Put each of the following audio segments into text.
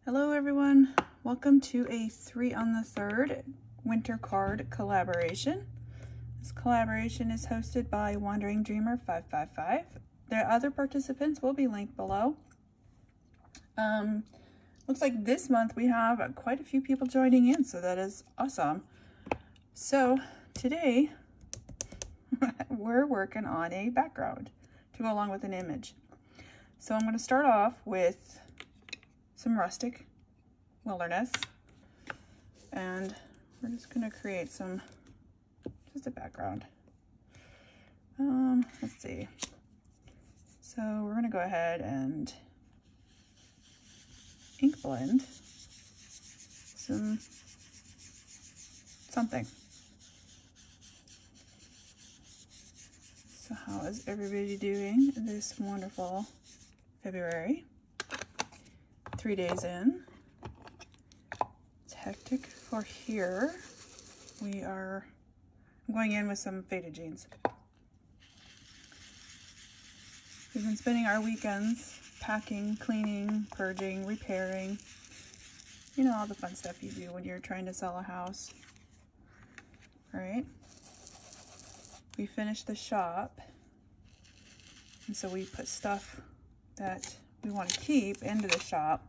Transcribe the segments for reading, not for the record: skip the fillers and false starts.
Hello everyone, welcome to a 3 on the 3rd winter card collaboration. This collaboration is hosted by Wandering Dreamer 555. The other participants will be linked below. Looks like this month we have quite a few people joining in, so that is awesome. So today we're working on a background to go along with an image. So I'm going to start off with some rustic wilderness, and we're just going to create just a background. Let's see. So we're going to go ahead and ink blend something. So how is everybody doing this wonderful February? 3 days in. It's hectic for here. I'm going in with some faded jeans. We've been spending our weekends packing, cleaning, purging, repairing. You know, all the fun stuff you do when you're trying to sell a house. All right. We finished the shop, and so we put stuff that we want to keep into the shop.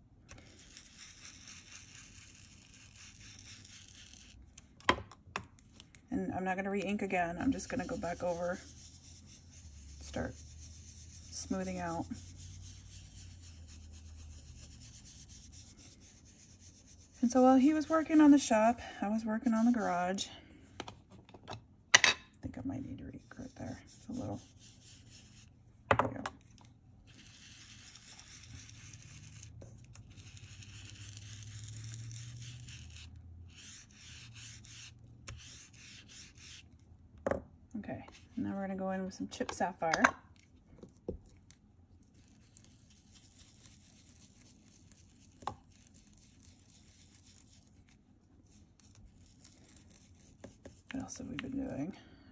And I'm not going to re-ink again. I'm just going to go back over, start smoothing out. And so while he was working on the shop, I was working on the garage. I think I might need to re-ink right there. It's a little, there we go. Okay, and now we're going to go in with some Chip Sapphire. What else have we been doing?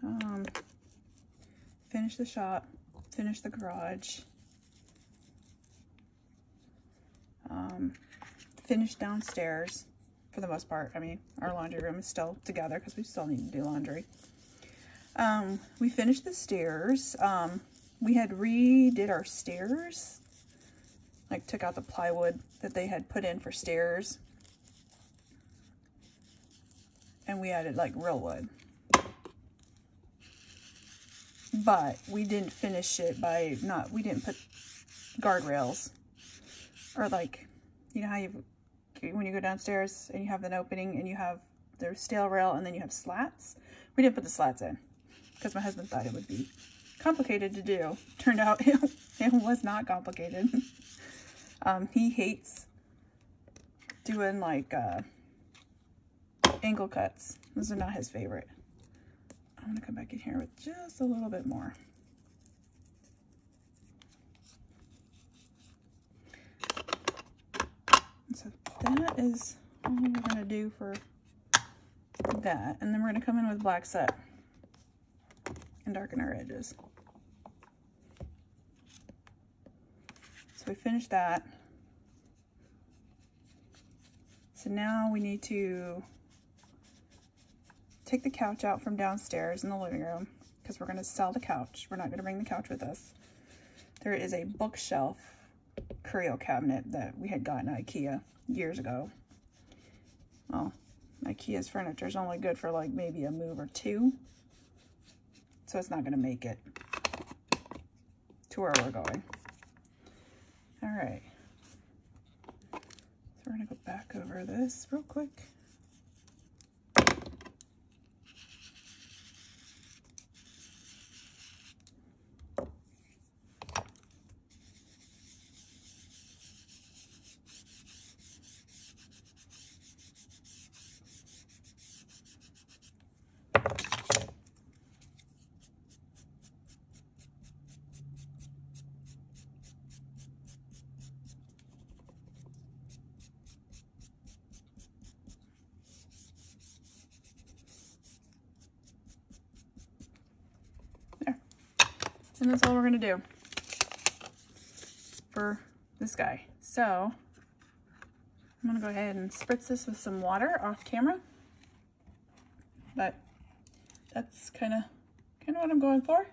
Finish the shop, finish the garage, finish downstairs for the most part. I mean, our laundry room is still together because we still need to do laundry. We finished the stairs. We had redid our stairs, like took out the plywood that they had put in for stairs, and we added like real wood. But we didn't finish it by we didn't put guardrails, or like, you know how when you go downstairs and you have an opening and you have the steel rail and then you have slats. We didn't put the slats in because my husband thought it would be complicated to do. Turned out it was not complicated. He hates doing like angle cuts. Those are not his favorite. I'm gonna come back in here with just a little bit more. And so that is all we're gonna do for that. And then we're gonna come in with black set and darken our edges. So we finished that. So now we need to take the couch out from downstairs in the living room because we're going to sell the couch. We're not going to bring the couch with us. There is a bookshelf curio cabinet that we had gotten at IKEA years ago. Well, IKEA's furniture is only good for like maybe a move or two, so it's not going to make it to where we're going. All right. So we're going to go back over this real quick. And that's all we're gonna do for this guy. So I'm gonna go ahead and spritz this with some water off camera, but that's kind of what I'm going for.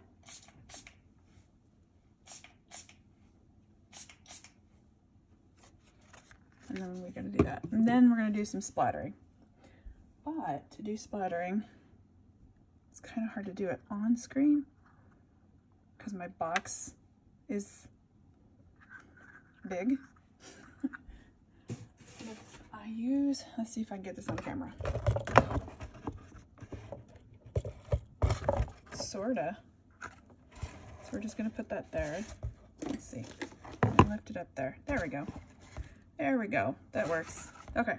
And then we're gonna do that. And then we're gonna do some splattering. But to do splattering, it's kind of hard to do it on screen because my box is big. If I use, let's see if I can get this on camera. Sorta. So we're just gonna put that there. Let's see. And lift it up there. There we go. There we go. That works. Okay.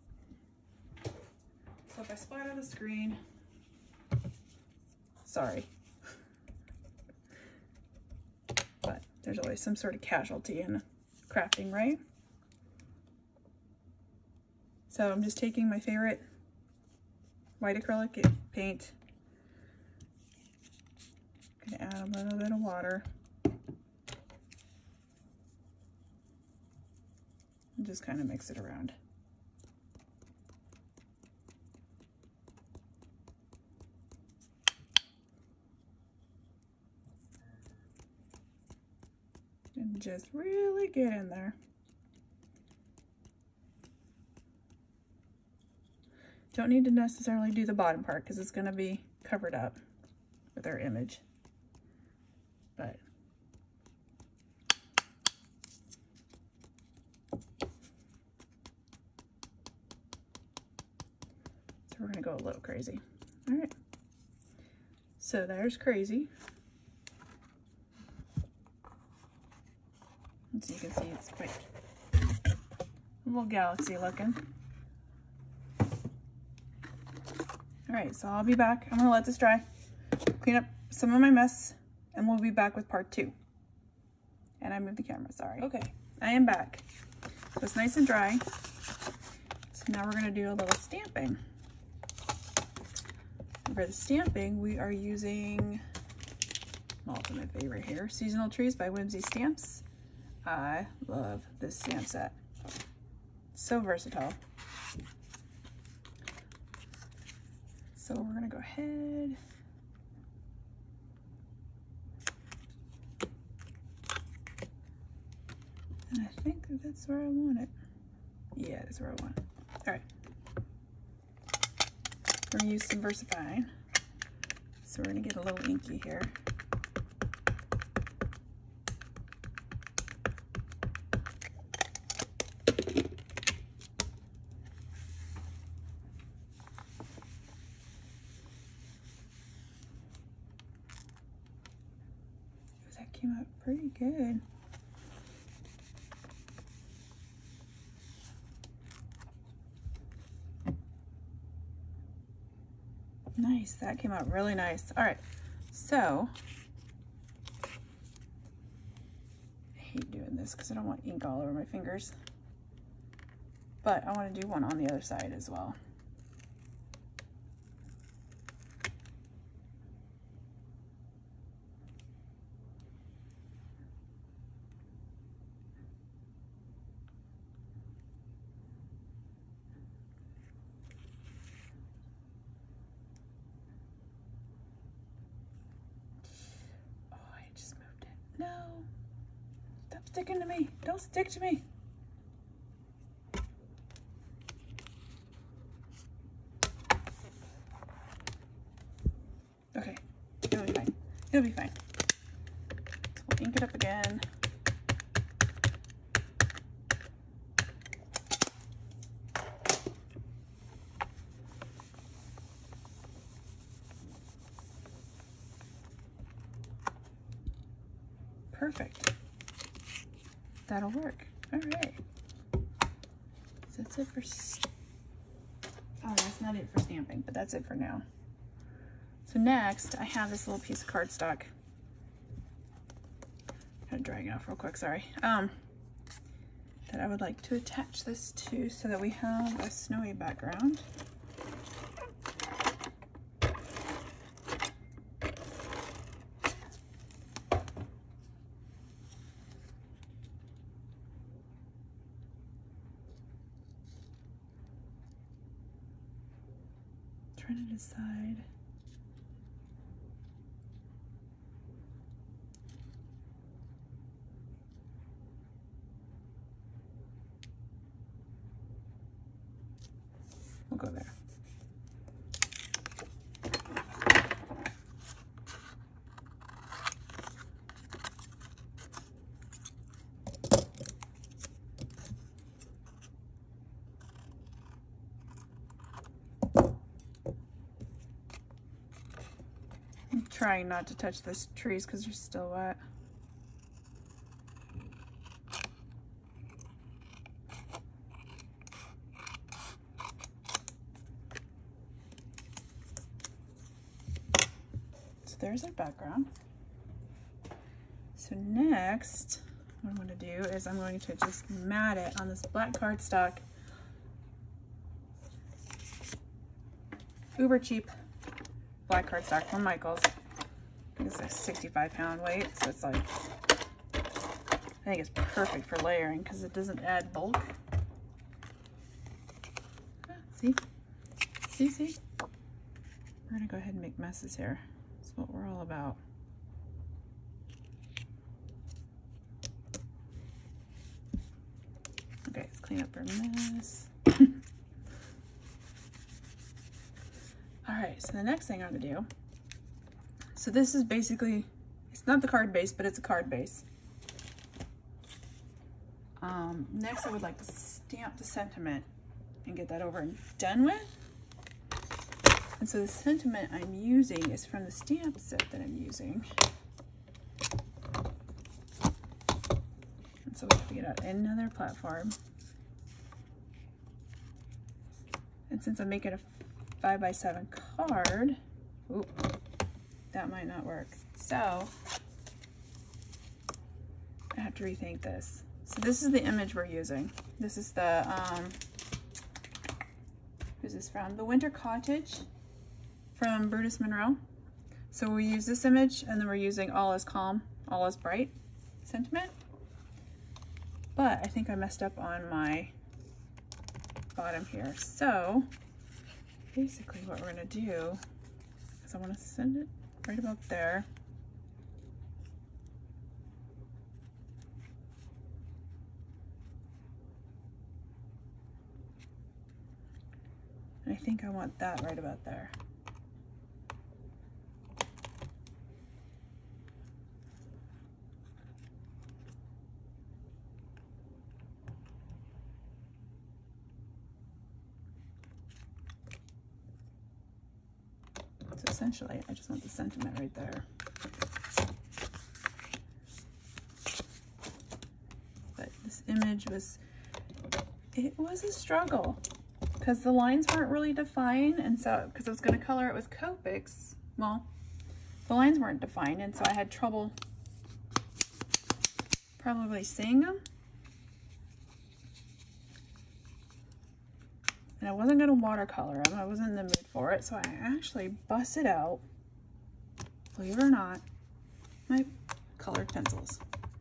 So if I splatter the screen, sorry. But there's always some sort of casualty in crafting, right? So I'm just taking my favorite white acrylic paint. Gonna add a little bit of water. And just kind of mix it around. And just really get in there. Don't need to necessarily do the bottom part because it's going to be covered up with our image. But so we're going to go a little crazy. All right. So there's crazy. As you can see, it's quite a little galaxy looking. All right, so I'll be back. I'm gonna let this dry, clean up some of my mess, and we'll be back with part 2. And I moved the camera, sorry. Okay, I am back. So it's nice and dry. So now we're gonna do a little stamping. And for the stamping, we are using, well, my favorite here, Seasonal Trees by Whimsy Stamps. I love this stamp set. So versatile. So we're gonna go ahead. And I think that's where I want it. Yeah, that's where I want it. All right. We're gonna use some VersaFine. So we're gonna get a little inky here. That came out pretty good. Nice, that came out really nice. All right, so I hate doing this because I don't want ink all over my fingers, but I want to do one on the other side as well. No, stop sticking to me. Don't stick to me. Okay, it'll be fine. It'll be fine. So we'll ink it up again. Perfect. That'll work. All right. So that's it for, oh, that's not it for stamping, but that's it for now. So next, I have this little piece of cardstock. Gotta drag it off real quick, sorry. That I would like to attach this to so that we have a snowy background. trying to decide. We'll go there. I'm trying not to touch those trees because they're still wet. So there's our background. So next, what I'm going to do is I'm going to just mat it on this black cardstock. Uber cheap black cardstock from Michaels. I think it's a 65-pound weight, so it's like, I think it's perfect for layering because it doesn't add bulk. See? See? We're gonna go ahead and make messes here. That's what we're all about. Okay, let's clean up our mess. All right, so the next thing I'm gonna do, so this is basically, it's not the card base, but it's a card base. Next I would like to stamp the sentiment and get that over and done with. And so the sentiment I'm using is from the stamp set that I'm using. And so we have to get out another platform. And since I'm making a 5x7 card, oop, that might not work. So I have to rethink this. So this is the image we're using. This is the, who's this from? The Winter Cottage from Brutus Monroe. So we use this image and then we're using All Is Calm, All Is Bright sentiment. But I think I messed up on my bottom here. So basically what we're gonna do is I wanna send it right about there. And I think I want that right about there. So essentially, I just want the sentiment right there. But this image was, it was a struggle because the lines weren't really defined, and so, because I was going to color it with Copics, well, the lines weren't defined, and so I had trouble probably seeing them. And I wasn't going to watercolor them. I wasn't in the mood for it, so I actually busted out, believe it or not, my colored pencils.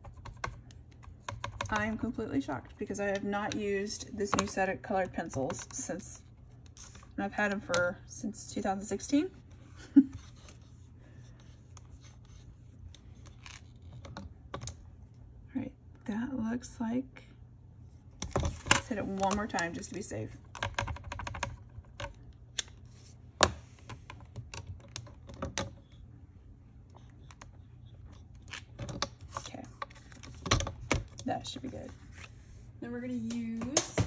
I am completely shocked because I have not used this new set of colored pencils since, and I've had them since 2016. All right, that looks like, let's hit it one more time just to be safe. Okay, that should be good. Then we're going to use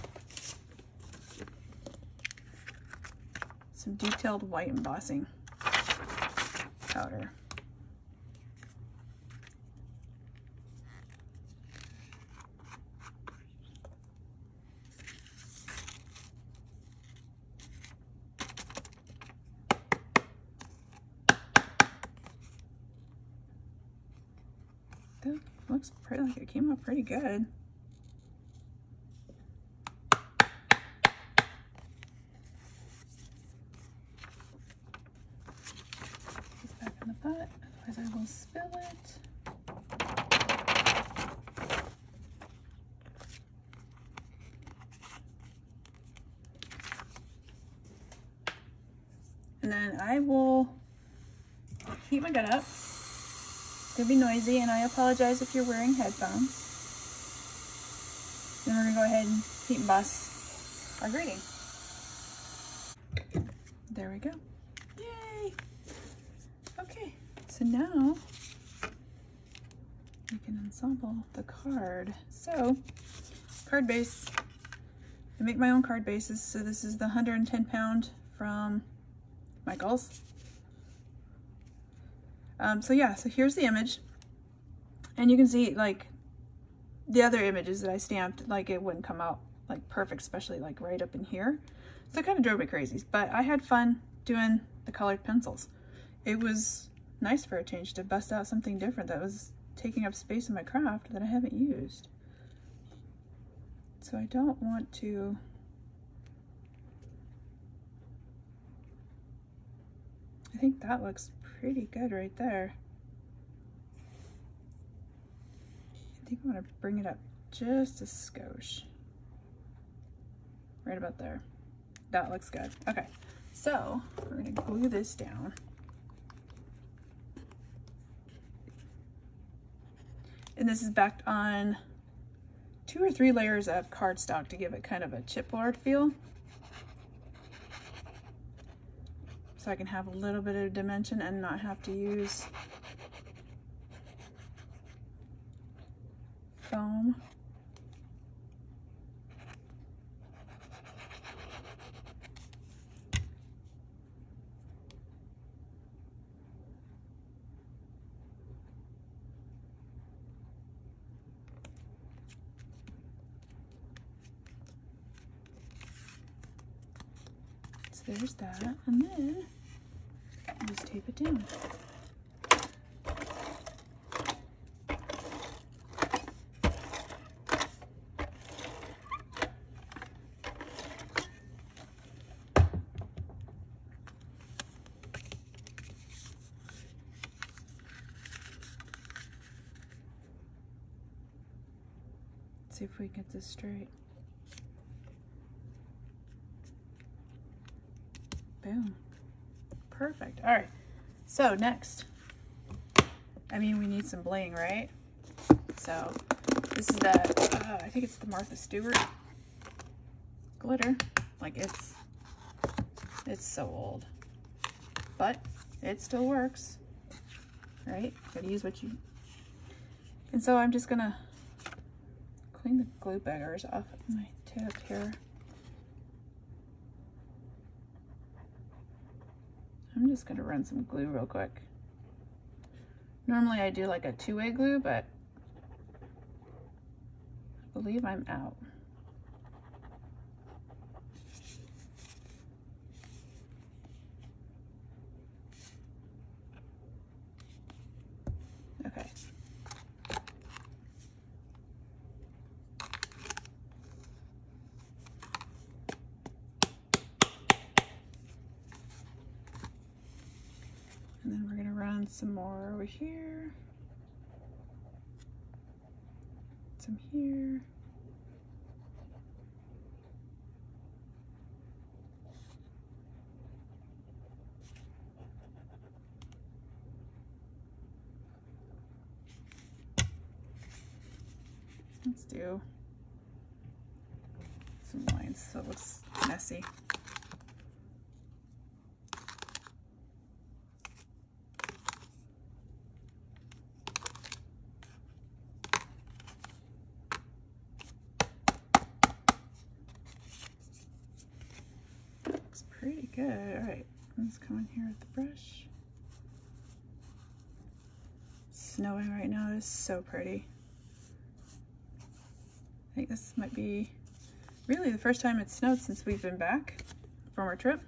some detailed white embossing powder. That looks pretty, like it came out pretty good. Back in the butt, otherwise I will spill it. And then I will heat my gun up. It's gonna be noisy, and I apologize if you're wearing headphones. Then we're gonna go ahead and heat and bus our grating. There we go. Yay! Okay, so now we can ensemble the card. So, card base. I make my own card bases. So this is the 110 pound from Michaels. So yeah, so here's the image. And you can see like the other images that I stamped, like it wouldn't come out like perfect, especially like right up in here. So it kind of drove me crazy, but I had fun doing the colored pencils. It was nice for a change to bust out something different that was taking up space in my craft that I haven't used. So I don't want to I think that looks pretty good right there. I think I want to bring it up just a skosh. Right about there. That looks good. Okay, so we're going to glue this down. And this is backed on 2 or 3 layers of cardstock to give it kind of a chipboard feel. So I can have a little bit of dimension and not have to use foam. So there's that, and then I'll just tape it down. See if we get this straight. Boom. Perfect. All right. So next, I mean, we need some bling, right? So this is the, I think it's the Martha Stewart glitter. Like it's so old, but it still works, right? Gotta use what you, and so I'm just gonna clean the glue beggars off of my tip here. I'm just gonna run some glue real quick. Normally I do like a 2-way glue, but I believe I'm out. Okay. And then we're gonna run some more over here. Some here. Let's do some lines so it looks messy. Looks pretty good. All right, let's come in here with the brush. It's snowing right now. It is so pretty. I think this might be really the first time it snowed since we've been back from our trip.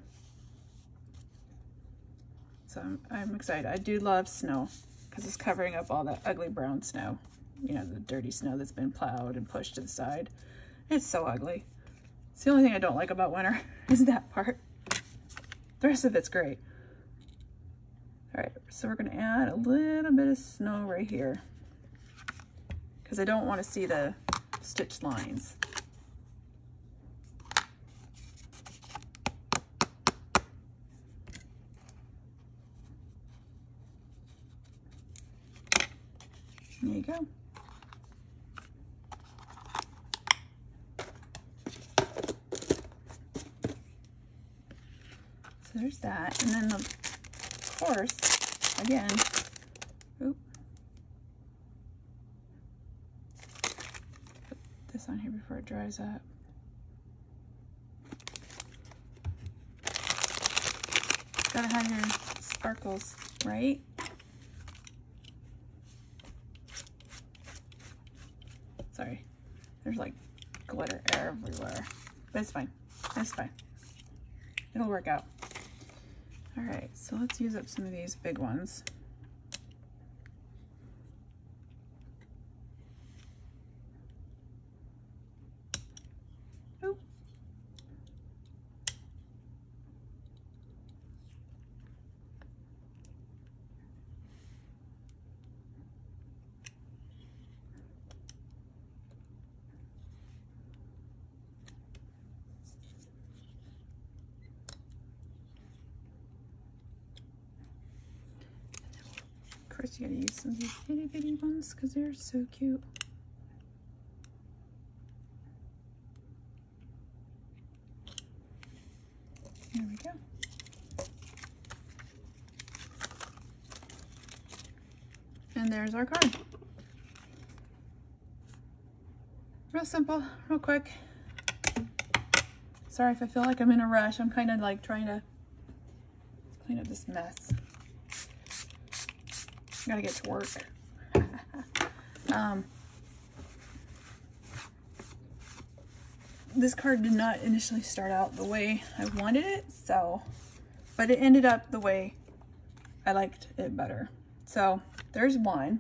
So I'm excited. I do love snow because it's covering up all that ugly brown snow. You know, the dirty snow that's been plowed and pushed to the side. It's so ugly. It's the only thing I don't like about winter is that part. The rest of it's great. All right, so we're gonna add a little bit of snow right here because I don't want to see the stitched lines. There you go. So there's that. And then, of course, again, oop, put this on here before it dries up. Gotta have your sparkles, right? Sorry, there's like glitter everywhere, but it's fine. It's fine. It'll work out. All right, so let's use up some of these big ones. Oop. Of course, you gotta use some of these itty bitty ones because they're so cute. There we go. And there's our card. Real simple, real quick. Sorry if I feel like I'm in a rush. I'm kind of like trying to clean up this mess. Gotta get to work. This card did not initially start out the way I wanted it, so, but it ended up the way I liked it better. So there's one.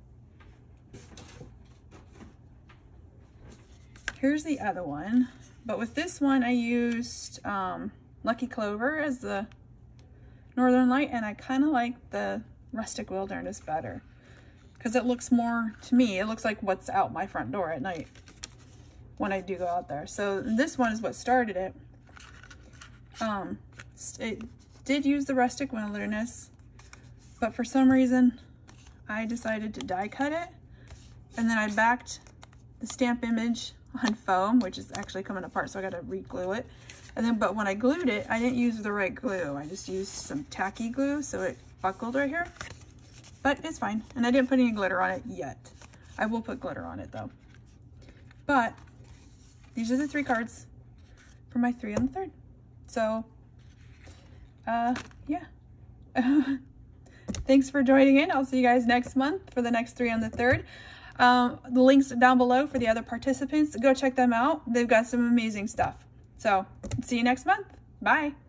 Here's the other one, but with this one I used Lucky Clover as the Northern Light, and I kind of like the Rustic Wilderness better because it looks more, to me, it looks like what's out my front door at night when I do go out there. So this one is what started it. It did use the Rustic Wilderness, but for some reason I decided to die cut it, and then I backed the stamp image on foam, which is actually coming apart, so I got to re-glue it. And then, but when I glued it, I didn't use the right glue. I just used some tacky glue, so it buckled right here. But it's fine, and I didn't put any glitter on it yet. I will put glitter on it though. But these are the 3 cards for my 3 on the 3rd. So, yeah. Thanks for joining in. I'll see you guys next month for the next 3 on the 3rd. The links down below for the other participants. Go check them out. They've got some amazing stuff. So, see you next month. Bye.